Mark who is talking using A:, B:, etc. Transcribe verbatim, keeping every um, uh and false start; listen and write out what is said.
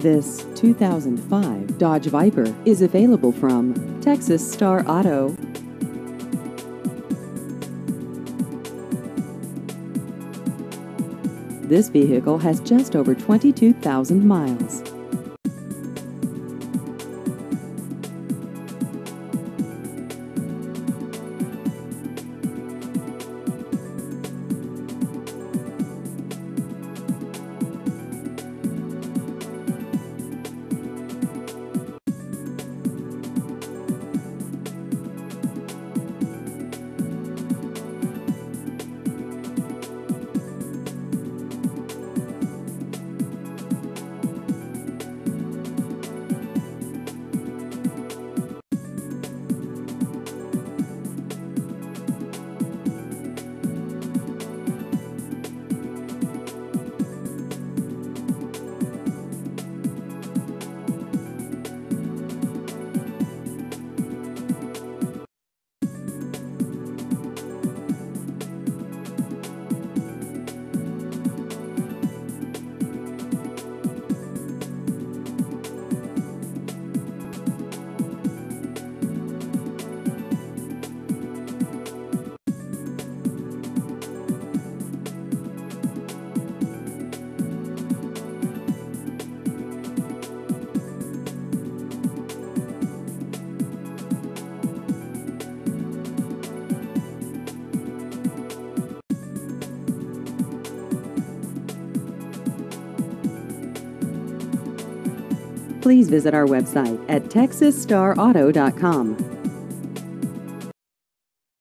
A: This two thousand five Dodge Viper is available from Texas Star Auto. This vehicle has just over twenty-two thousand miles. Please visit our website at texas star auto dot com.